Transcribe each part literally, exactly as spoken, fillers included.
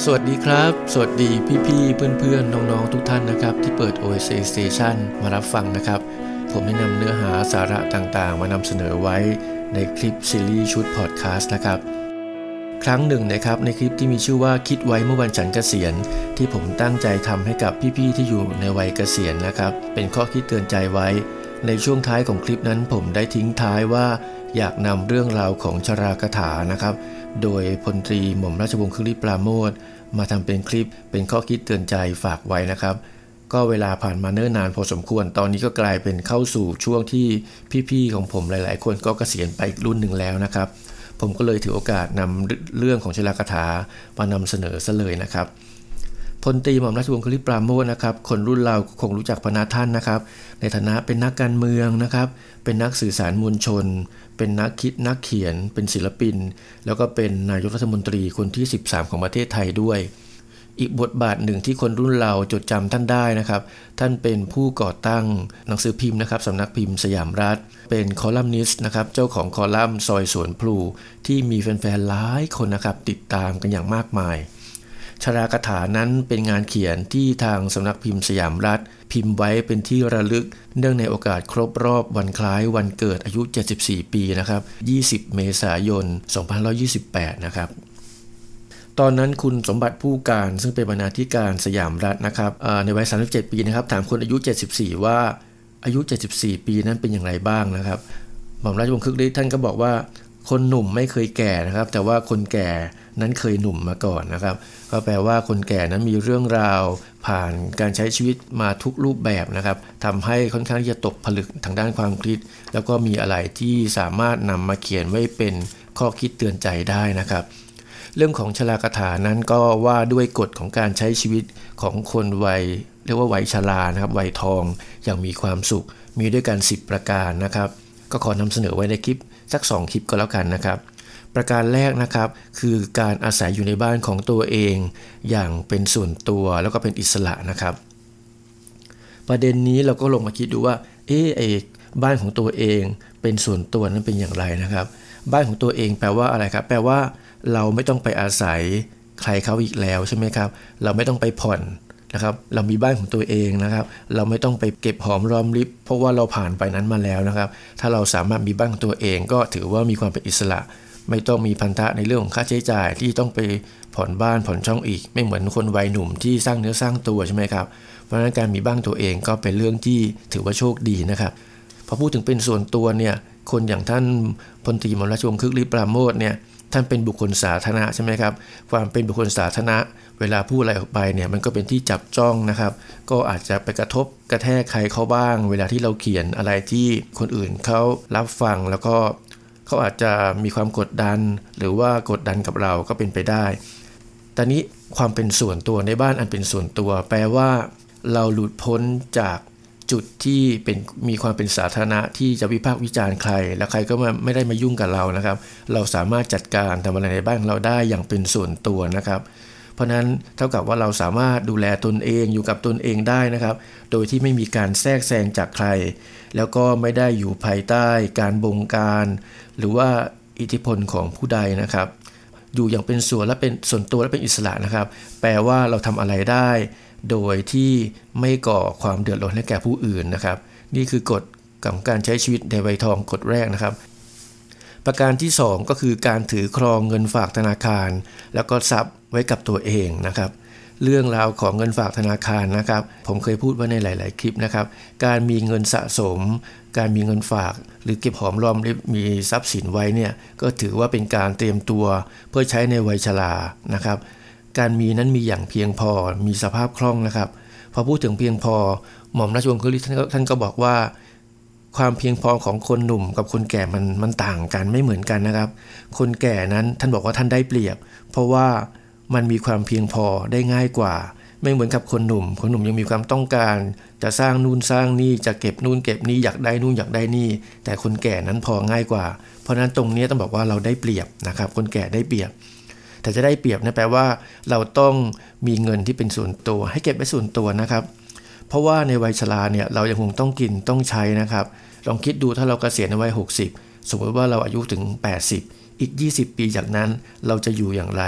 สวัสดีครับสวัสดีพี่ๆเพื่อนๆน้องๆทุกท่านนะครับที่เปิด โอ เอส เอ Station มารับฟังนะครับผมได้นำเนื้อหาสาระต่างๆมานำเสนอไว้ในคลิปซีรีส์ชุดพอดแคสต์นะครับครั้งหนึ่งนะครับในคลิปที่มีชื่อว่าคิดไว้เมื่อวันฉันเกษียณที่ผมตั้งใจทำให้กับพี่ๆที่อยู่ในวัยเกษียณนะครับเป็นข้อคิดเตือนใจไว้ในช่วงท้ายของคลิปนั้นผมได้ทิ้งท้ายว่าอยากนำเรื่องราวของชรากถานะครับโดยพลตรีหม่อมราชวงศ์คึกฤทธิ์ปราโมทย์มาทำเป็นคลิปเป็นข้อคิดเตือนใจฝากไว้นะครับก็เวลาผ่านมาเนิ่นนานพอสมควรตอนนี้ก็กลายเป็นเข้าสู่ช่วงที่พี่ๆของผมหลายๆคนก็เกษียณไปอีกรุ่นหนึ่งแล้วนะครับผมก็เลยถือโอกาสนำเรื่องของชรากถามานำเสนอซะเลยนะครับพลตรีหม่อมราชวงศ์คึกฤทธิ์ปราโมทย์นะครับคนรุ่นเราคงรู้จักพระท่านนะครับในฐานะเป็นนักการเมืองนะครับเป็นนักสื่อสารมวลชนเป็นนักคิดนักเขียนเป็นศิลปินแล้วก็เป็นนายกรัฐมนตรีคนที่สิบสามของประเทศไทยด้วยอีกบทบาทหนึ่งที่คนรุ่นเราจดจำท่านได้นะครับท่านเป็นผู้ก่อตั้งหนังสือพิมพ์นะครับสำนักพิมพ์สยามรัฐเป็นคอลัมนิสต์นะครับเจ้าของคอลัมน์ซอยสวนพลูที่มีแฟนๆหลายคนนะครับติดตามกันอย่างมากมายชรากถานั้นเป็นงานเขียนที่ทางสำนักพิมพ์สยามรัฐพิมพ์ไว้เป็นที่ระลึกเนื่องในโอกาสครบรอบวันคล้ายวันเกิดอายุเจ็ดสิบสี่ปีนะครับยี่สิบเมษายนสองพันห้าร้อยยี่สิบแปดนะครับตอนนั้นคุณสมบัติผู้การซึ่งเป็นบรรณาธิการสยามรัฐนะครับในวัยสามสิบเจ็ดปีนะครับถามคนอายุเจ็ดสิบสี่ว่าอายุเจ็ดสิบสี่ปีนั้นเป็นอย่างไรบ้างนะครับหม่อมราชวงศ์คึกฤทธิ์ท่านก็บอกว่าคนหนุ่มไม่เคยแก่นะครับแต่ว่าคนแก่นั้นเคยหนุ่มมาก่อนนะครับก็แปลว่าคนแก่นั้นมีเรื่องราวผ่านการใช้ชีวิตมาทุกรูปแบบนะครับทำให้ค่อนข้างที่จะตกผลึกทางด้านความคิดแล้วก็มีอะไรที่สามารถนำมาเขียนไว้เป็นข้อคิดเตือนใจได้นะครับเรื่องของชรากถานั้นก็ว่าด้วยกฎของการใช้ชีวิตของคนวัยเรียกว่าวัยชรานะครับวัยทองอย่างมีความสุขมีด้วยกันสิบประการนะครับก็ขอนำเสนอไว้ในคลิปสักสองคลิปก็แล้วกันนะครับประการแรกนะครับคือการอาศัยอยู่ในบ้านของตัวเองอย่างเป็นส่วนตัวแล้วก็เป็นอิสระนะครับประเด็นนี้เราก็ลงมาคิดดูว่าเอ๊ะไอ้บ้านของตัวเองเป็นส่วนตัวนั้นเป็นอย่างไรนะครับบ้านของตัวเองแปลว่าอะไรครับแปลว่าเราไม่ต้องไปอาศัยใครเขาอีกแล้วใช่ไหมครับเราไม่ต้องไปผ่อนนะครับเรามีบ้านของตัวเองนะครับเราไม่ต้องไปเก็บหอมรอมริบเพราะว่าเราผ่านไปนั้นมาแล้วนะครับถ้าเราสามารถมีบ้านของตัวเองก็ถือว่ามีความเป็นอิสระไม่ต้องมีพันธะในเรื่องของค่าใช้จ่ายที่ต้องไปผ่อนบ้านผ่อนช่องอีกไม่เหมือนคนวัยหนุ่มที่สร้างเนื้อสร้างตัวใช่ไหมครับเพราะฉะนั้นการมีบ้านตัวเองก็เป็นเรื่องที่ถือว่าโชคดีนะครับพอพูดถึงเป็นส่วนตัวเนี่ยคนอย่างท่านพลตรีหม่อมราชวงศ์คึกฤทธิ์ปราโมทย์เนี่ยท่านเป็นบุคคลสาธารณะใช่ไหมครับความเป็นบุคคลสาธารณะเวลาพูดอะไรออกไปเนี่ยมันก็เป็นที่จับจ้องนะครับก็อาจจะไปกระทบกระแทกใครเขาบ้างเวลาที่เราเขียนอะไรที่คนอื่นเขารับฟังแล้วก็เขาอาจจะมีความกดดันหรือว่ากดดันกับเราก็เป็นไปได้แต่นี้ความเป็นส่วนตัวในบ้านอันเป็นส่วนตัวแปลว่าเราหลุดพ้นจากจุดที่เป็นมีความเป็นสาธารณะที่จะวิพากษ์วิจารณ์ใครและใครก็ไม่ได้มายุ่งกับเรานะครับเราสามารถจัดการทำอะไรในบ้านเราได้อย่างเป็นส่วนตัวนะครับเพราะนั้นเท่ากับว่าเราสามารถดูแลตนเองอยู่กับตนเองได้นะครับโดยที่ไม่มีการแทรกแซงจากใครแล้วก็ไม่ได้อยู่ภายใต้การบงการหรือว่าอิทธิพลของผู้ใดนะครับอยู่อย่างเป็นส่วนและเป็นส่วนตัวและเป็นอิสระนะครับแปลว่าเราทำอะไรได้โดยที่ไม่ก่อความเดือดร้อนให้แก่ผู้อื่นนะครับนี่คือกฎของการใช้ชีวิตในวัยทองกฎแรกนะครับประการที่สองก็คือการถือครองเงินฝากธนาคารแล้วก็ทรัพย์ไว้กับตัวเองนะครับเรื่องราวของเงินฝากธนาคารนะครับผมเคยพูดไว้ในหลายๆคลิปนะครับการมีเงินสะสมการมีเงินฝากหรือเก็บหอมรอมริบมีทรัพย์สินไว้เนี่ยก็ถือว่าเป็นการเตรียมตัวเพื่อใช้ในวัยชรานะครับการมีนั้นมีอย่างเพียงพอมีสภาพคล่องนะครับพอพูดถึงเพียงพอหม่อมราชวงศ์คึกฤทธิ์ท่านก็บอกว่าความเพียงพอของคนหนุ่มกับคนแก่มันมันต่างกันไม่เหมือนกันนะครับคนแก่นั้นท่านบอกว่าท่านได้เปรียบเพราะว่ามันมีความเพียงพอได้ง่ายกว่าไม่เหมือนกับคนหนุ่มคนหนุ่มยังมีความต้องการจะสร้างนู่นสร้างนี่จะเก็บนู่นเก็บนี่อยากได้นู่นอยากได้นี่แต่คนแก่นั้นพอง่ายกว่าเพราะนั้นตรงนี้ต้องบอกว่าเราได้เปรียบนะครับคนแก่ได้เปรียบแต่จะได้เปรียบนะแปลว่าเราต้องมีเงินที่เป็นส่วนตัวให้เก็บไว้ส่วนตัวนะครับเพราะว่าในวัยชราเนี่ยเรายังคงต้องกินต้องใช้นะครับลองคิดดูถ้าเราเกษียณในวัยหกสิบสมมติว่าเราอายุถึงแปดสิบอีกยี่สิบปีจากนั้นเราจะอยู่อย่างไรเพ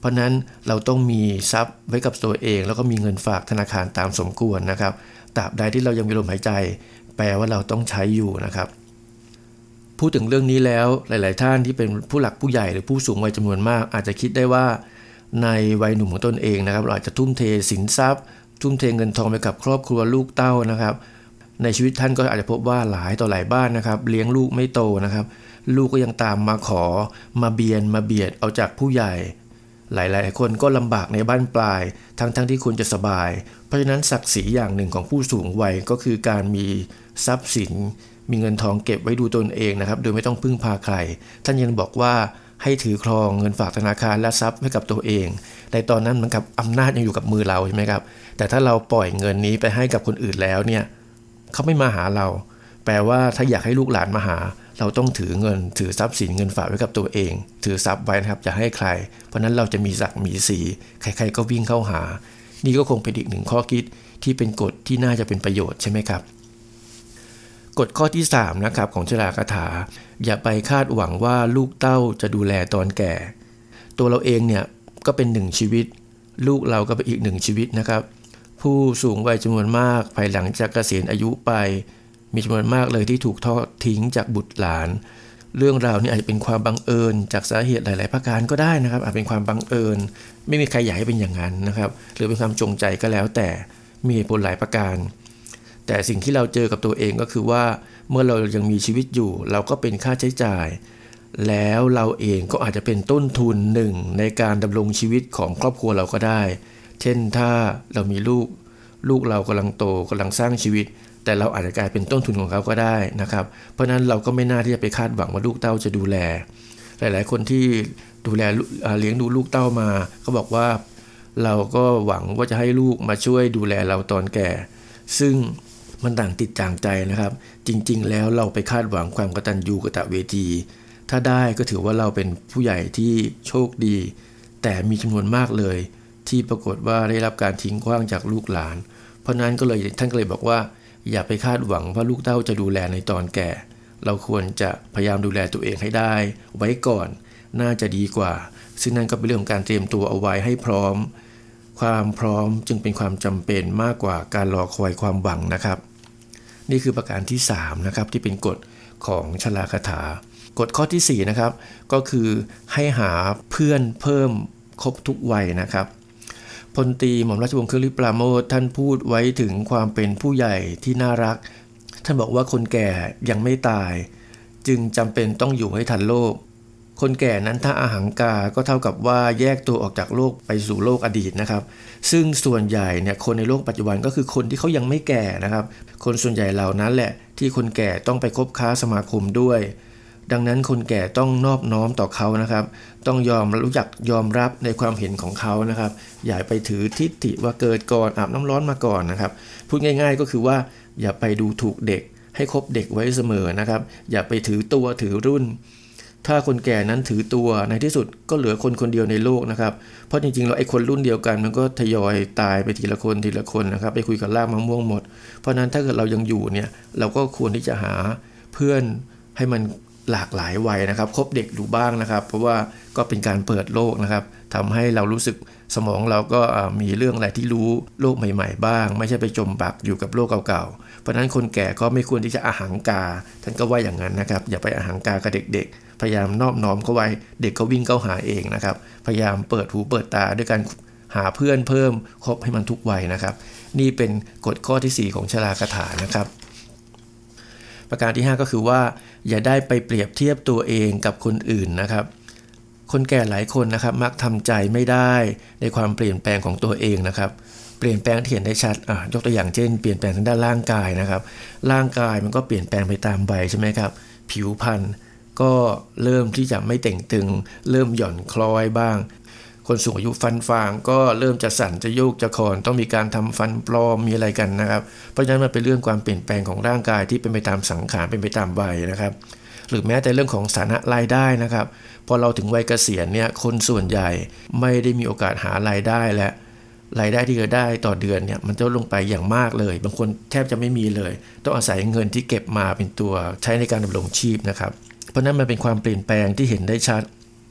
ราะนั้นเราต้องมีทรัพย์ไว้กับตัวเองแล้วก็มีเงินฝากธนาคารตามสมควรนะครับตราบใดที่เรายังมีลมหายใจแปลว่าเราต้องใช้อยู่นะครับพูดถึงเรื่องนี้แล้วหลายๆท่านที่เป็นผู้หลักผู้ใหญ่หรือผู้สูงวัยจำนวนมากอาจจะคิดได้ว่าในวัยหนุ่มของตนเองนะครับเราอาจจะทุ่มเทสินทรัพย์ทุ่มเทเงินทองไปกับครอบครัวลูกเต้านะครับในชีวิตท่านก็อาจจะพบว่าหลายต่อหลายบ้านนะครับเลี้ยงลูกไม่โตนะครับลูกก็ยังตามมาขอมาเบียนมาเบียดเอาจากผู้ใหญ่หลายๆคนก็ลำบากในบ้านปลายทั้งๆ ท, ที่ควรจะสบายเพราะฉะนั้นศักดิ์ศรีอย่างหนึ่งของผู้สูงวัยก็คือการมีทรัพย์สินมีเงินทองเก็บไว้ดูตนเองนะครับโดยไม่ต้องพึ่งพาใครท่านยังบอกว่าให้ถือครองเงินฝากธนาคารและทรัพย์ให้กับตัวเองในตอนนั้นเหมือนกับอำนาจยังอยู่กับมือเราใช่ไหมครับแต่ถ้าเราปล่อยเงินนี้ไปให้กับคนอื่นแล้วเนี่ยเขาไม่มาหาเราแปลว่าถ้าอยากให้ลูกหลานมาหาเราต้องถือเงินถือทรัพย์สินเงินฝากไว้กับตัวเองถือทรัพย์ไว้นะครับจะให้ใครเพราะนั้นเราจะมีศักดิ์มีสีใครๆก็วิ่งเข้าหานี่ก็คงเป็นอีกหนึ่งข้อคิดที่เป็นกฎที่น่าจะเป็นประโยชน์ใช่ไหมครับกฎข้อที่สามนะครับของชราคาถาอย่าไปคาดหวังว่าลูกเต้าจะดูแลตอนแก่ตัวเราเองเนี่ยก็เป็นหนึ่งชีวิตลูกเราก็เป็นอีกหนึ่งชีวิตนะครับผู้สูงวัยจำนวนมากภายหลังจากเกษียณอายุไปมีจำนวนมากเลยที่ถูกทอดทิ้งจากบุตรหลานเรื่องราวนี้อาจจะเป็นความบังเอิญจากสาเหตุหลายๆประการก็ได้นะครับอาจเป็นความบังเอิญไม่มีใครอยากให้เป็นอย่างนั้นนะครับหรือเป็นความจงใจก็แล้วแต่มีเหตุผลหลายประการแต่สิ่งที่เราเจอกับตัวเองก็คือว่าเมื่อเรายังมีชีวิตอยู่เราก็เป็นค่าใช้จ่ายแล้วเราเองก็อาจจะเป็นต้นทุนหนึ่งในการดำรงชีวิตของครอบครัวเราก็ได้เช่นถ้าเรามีลูกลูกเรากำลังโตกำลังสร้างชีวิตแต่เราอาจจะกลายเป็นต้นทุนของเขาก็ได้นะครับเพราะนั้นเราก็ไม่น่าที่จะไปคาดหวังว่าลูกเต้าจะดูแลหลายๆคนที่ดูแลเลี้ยงดูลูกเต้ามาเขาบอกว่าเราก็หวังว่าจะให้ลูกมาช่วยดูแลเราตอนแก่ซึ่งมันต่างติดจางใจนะครับจริงๆแล้วเราไปคาดหวังความกตัญญูกตเวทีถ้าได้ก็ถือว่าเราเป็นผู้ใหญ่ที่โชคดีแต่มีจำนวนมากเลยที่ปรากฏว่าได้รับการทิ้งขว้างจากลูกหลานเพราะนั้นก็เลยท่านก็เลยบอกว่าอย่าไปคาดหวังว่าลูกเต้าจะดูแลในตอนแก่เราควรจะพยายามดูแลตัวเองให้ได้ไว้ก่อนน่าจะดีกว่าซึ่งนั่นก็เป็นเรื่องของการเตรียมตัวเอาไว้ให้พร้อมความพร้อมจึงเป็นความจำเป็นมากกว่าการรอคอยความหวังนะครับนี่คือประการที่สามนะครับที่เป็นกฎของชราคาถากฎข้อที่สี่นะครับก็คือให้หาเพื่อนเพิ่มครบทุกวัยนะครับพลตรีหม่อมราชวงศ์คึกฤทธิ์ปราโมทย์ท่านพูดไว้ถึงความเป็นผู้ใหญ่ที่น่ารักท่านบอกว่าคนแก่ยังไม่ตายจึงจำเป็นต้องอยู่ให้ทันโลกคนแก่นั้นถ้าอาหังกาก็เท่ากับว่าแยกตัวออกจากโลกไปสู่โลกอดีตนะครับซึ่งส่วนใหญ่เนี่ยคนในโลกปัจจุบันก็คือคนที่เขายังไม่แก่นะครับคนส่วนใหญ่เหล่านั้นแหละที่คนแก่ต้องไปคบค้าสมาคมด้วยดังนั้นคนแก่ต้องนอบน้อมต่อเขานะครับต้องยอมรู้จักยอมรับในความเห็นของเขานะครับอย่าไปถือทิฏฐิว่าเกิดก่อนอาบน้ำร้อนมาก่อนนะครับพูดง่ายๆก็คือว่าอย่าไปดูถูกเด็กให้คบเด็กไว้เสมอนะครับอย่าไปถือตัวถือรุ่นถ้าคนแก่นั้นถือตัวในที่สุดก็เหลือคนคนเดียวในโลกนะครับเพราะจริงๆแล้วไอ้คนรุ่นเดียวกันมันก็ทยอยตายไปทีละคนทีละคนนะครับไปคุยกับรากมะม่วงหมดเพราะนั้นถ้าเกิดเรายังอยู่เนี่ยเราก็ควรที่จะหาเพื่อนให้มันหลากหลายวัยนะครับคบเด็กดูบ้างนะครับเพราะว่าก็เป็นการเปิดโลกนะครับทำให้เรารู้สึกสมองเราก็มีเรื่องอะไรที่รู้โลกใหม่ๆบ้างไม่ใช่ไปจมปักอยู่กับโลกเก่าๆเพราะนั้นคนแก่ก็ไม่ควรที่จะอาหังกาท่านก็ว่าอย่างนั้นนะครับอย่าไปอาหังกากับเด็กๆพยายามนอบน้อมเขาไว้เด็กก็วิ่งเข้าหาเองนะครับพยายามเปิดหูเปิดตาด้วยการหาเพื่อนเพิ่มคบให้มันทุกวัยนะครับนี่เป็นกฎข้อที่สี่ของชราคาถานะครับประการที่ห้าก็คือว่าอย่าได้ไปเปรียบเทียบตัวเองกับคนอื่นนะครับคนแก่หลายคนนะครับมักทำใจไม่ได้ในความเปลี่ยนแปลงของตัวเองนะครับเปลี่ยนแปลงที่เห็นได้ชัดอ่ะยกตัวอย่างเช่นเปลี่ยนแปลงทางด้านร่างกายนะครับร่างกายมันก็เปลี่ยนแปลงไปตามวัยใช่ไหมครับผิวพรรณก็เริ่มที่จะไม่เต่งตึงเริ่มหย่อนคล้อยบ้างคนสูงอายุฟันฟางก็เริ่มจะสั่นจะโยกจะคลอนต้องมีการทำฟันปลอมมีอะไรกันนะครับเพราะฉะนั้นมันเป็นเรื่องความเปลี่ยนแปลงของร่างกายที่เป็นไปตามสังขารเป็นไปตามวัยนะครับหรือแม้แต่เรื่องของฐานะรายได้นะครับพอเราถึงวัยเกษียณเนี่ยคนส่วนใหญ่ไม่ได้มีโอกาสหารายได้และรายได้ที่จะได้ต่อเดือนเนี่ยมันจะลงไปอย่างมากเลยบางคนแทบจะไม่มีเลยต้องอาศัยเงินที่เก็บมาเป็นตัวใช้ในการดำรงชีพนะครับเพราะนั้นมันเป็นความเปลี่ยนแปลงที่เห็นได้ชัด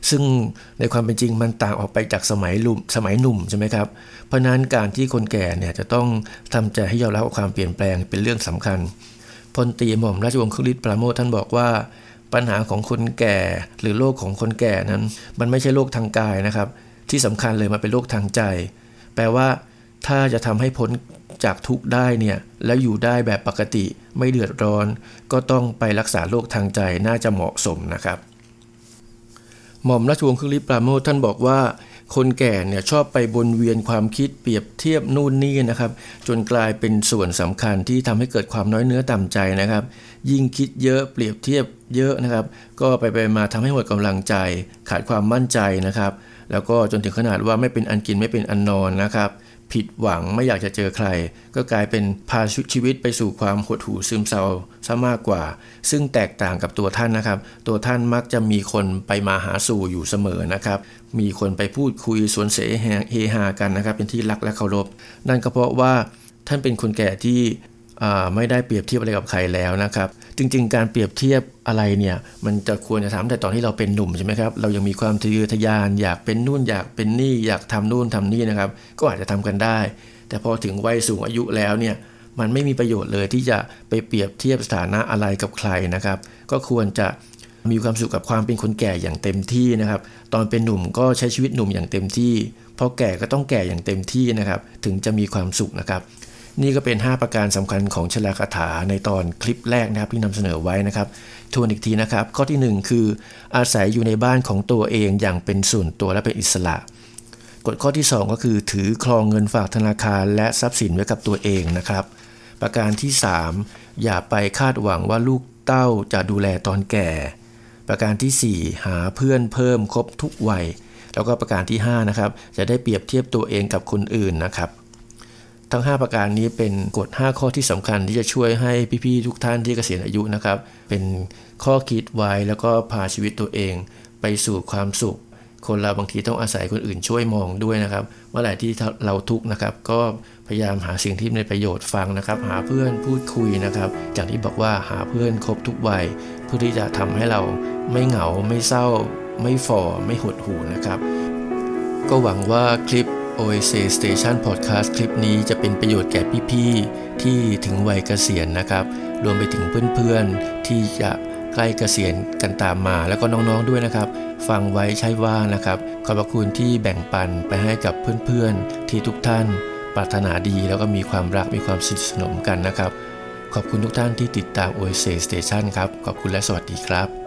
ซึ่งในความเป็นจริงมันต่างออกไปจากสมัยหนุ่มสมัยหนุ่มใช่ไหมครับเพราะนั้นการที่คนแก่เนี่ยจะต้องทำใจให้ยอมรับกับความเปลี่ยนแปลงเป็นเรื่องสำคัญพลตรีหม่อมราชวงศ์คึกฤทธิ์ปราโมชท่านบอกว่าปัญหาของคนแก่หรือโรคของคนแก่นั้นมันไม่ใช่โรคทางกายนะครับที่สำคัญเลยมันเป็นโรคทางใจแปลว่าถ้าจะทำให้พ้นจากทุกข์ได้เนี่ยแล้วอยู่ได้แบบปกติไม่เดือดร้อนก็ต้องไปรักษาโรคทางใจน่าจะเหมาะสมนะครับหม่อมราชวงศ์คึกฤทธิ์ปราโมชท่านบอกว่าคนแก่เนี่ยชอบไปวนเวียนความคิดเปรียบเทียบนู่นนี่นะครับจนกลายเป็นส่วนสำคัญที่ทำให้เกิดความน้อยเนื้อต่ำใจนะครับยิ่งคิดเยอะเปรียบเทียบเยอะนะครับก็ไปไปมาทำให้หมดกำลังใจขาดความมั่นใจนะครับแล้วก็จนถึงขนาดว่าไม่เป็นอันกินไม่เป็นอันนอนนะครับผิดหวังไม่อยากจะเจอใครก็กลายเป็นพาชีวิตไปสู่ความหดหู่ซึมเศร้าซะมากกว่าซึ่งแตกต่างกับตัวท่านนะครับตัวท่านมักจะมีคนไปมาหาสู่อยู่เสมอนะครับมีคนไปพูดคุยสวนเสเฮฮากันนะครับเป็นที่รักและเคารพนั่นก็เพราะว่าท่านเป็นคนแก่ที่ไม่ได้เปรียบเทียบอะไรกับใครแล้วนะครับจริงๆการเปรียบเทียบอะไรเนี่ยมันจะควรจะทำแต่ตอนที่เราเป็นหนุ่มใช่ไหมครับเรายังมีความทะเยอทะยานอยากเป็นนู่นอยากเป็นนี่อยากทำนู่นทำนี่นะครับก็อาจจะทำกันได้แต่พอถึงวัยสูงอายุแล้วเนี่ยมันไม่มีประโยชน์เลยที่จะไปเปรียบเทียบสถานะอะไรกับใครนะครับก็ควรจะมีความสุขกับความเป็นคนแก่อย่างเต็มที่นะครับตอนเป็นหนุ่มก็ใช้ชีวิตหนุ่มอย่างเต็มที่พอแก่ก็ต้องแก่อย่างเต็มที่นะครับถึงจะมีความสุขนะครับนี่ก็เป็นห้าประการสำคัญของชลคาถาในตอนคลิปแรกนะครับที่นำเสนอไว้นะครับทวนอีกทีนะครับข้อที่หนึ่งคืออาศัยอยู่ในบ้านของตัวเองอย่างเป็นส่วนตัวและเป็นอิสระกฎข้อที่สองก็คือถือครองเงินฝากธนาคารและทรัพย์สินไว้กับตัวเองนะครับประการที่สามอย่าไปคาดหวังว่าลูกเต้าจะดูแลตอนแก่ประการที่สี่หาเพื่อนเพิ่มครบทุกวัยแล้วก็ประการที่ห้านะครับจะได้เปรียบเทียบตัวเองกับคนอื่นนะครับทั้งห้าประการนี้เป็นกฎห้าข้อที่สำคัญที่จะช่วยให้พี่ๆทุกท่านที่เกษียณอายุนะครับเป็นข้อคิดไว้แล้วก็พาชีวิตตัวเองไปสู่ความสุขคนเราบางทีต้องอาศัยคนอื่นช่วยมองด้วยนะครับเมื่อไหร่ที่เราทุกข์นะครับก็พยายามหาสิ่งที่มีประโยชน์ฟังนะครับหาเพื่อนพูดคุยนะครับอย่างที่บอกว่าหาเพื่อนครบทุกวัยเพื่อที่จะทำให้เราไม่เหงาไม่เศร้าไม่ฝ่อไม่หดหู่นะครับก็หวังว่าคลิปโอ เอ ซี Station Podcast คลิปนี้จะเป็นประโยชน์แก่พี่ๆที่ถึงวัยเกษียณนะครับรวมไปถึงเพื่อนๆที่จะใกล้เกษียณกันตามมาแล้วก็น้องๆด้วยนะครับฟังไว้ใช่ว่านะครับขอบคุณที่แบ่งปันไปให้กับเพื่อนๆที่ทุกท่านปรารถนาดีแล้วก็มีความรักมีความสนิทสนมกันนะครับขอบคุณทุกท่านที่ติดตาม โอ เอ ซี Station ครับขอบคุณและสวัสดีครับ